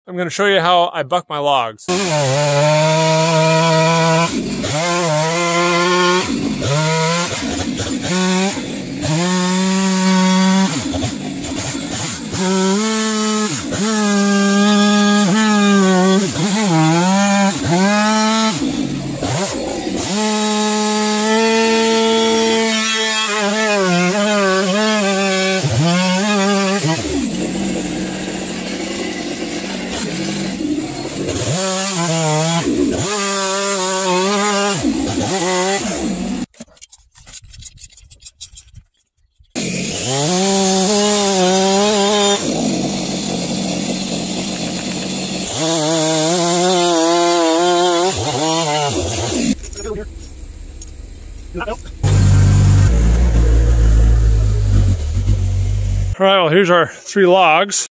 I'm going to show you how I buck my logs. All right, well, here's our 3 logs.